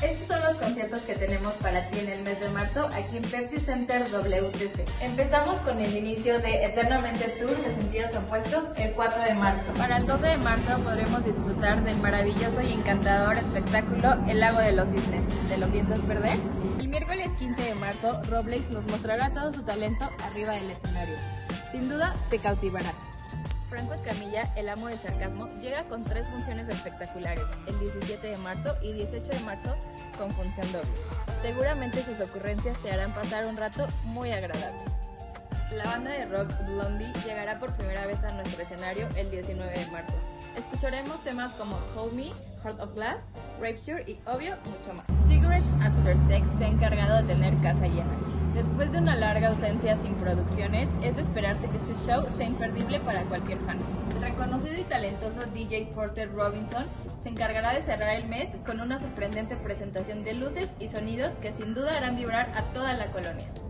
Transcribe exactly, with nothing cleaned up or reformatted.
Estos son los conciertos que tenemos para ti en el mes de marzo aquí en Pepsi Center W T C. Empezamos con el inicio de Eternamente Tour de Sentidos Opuestos el cuatro de marzo. Para el doce de marzo podremos disfrutar del maravilloso y encantador espectáculo El Lago de los Cisnes. ¿Te lo piensas perder? El miércoles quince de marzo, Robles nos mostrará todo su talento arriba del escenario. Sin duda, te cautivará. Franco Escamilla, el amo del sarcasmo, llega con tres funciones espectaculares, el diecisiete de marzo y dieciocho de marzo con función doble. Seguramente sus ocurrencias te harán pasar un rato muy agradable. La banda de rock Blondie llegará por primera vez a nuestro escenario el diecinueve de marzo. Escucharemos temas como Hold Me, Heart of Glass, Rapture y, obvio, mucho más. Cigarettes After Sex se ha encargado de tener casa llena. Después de una larga ausencia sin producciones, es de esperarse que este show sea imperdible para cualquier fan. El reconocido y talentoso D J Porter Robinson se encargará de cerrar el mes con una sorprendente presentación de luces y sonidos que sin duda harán vibrar a toda la colonia.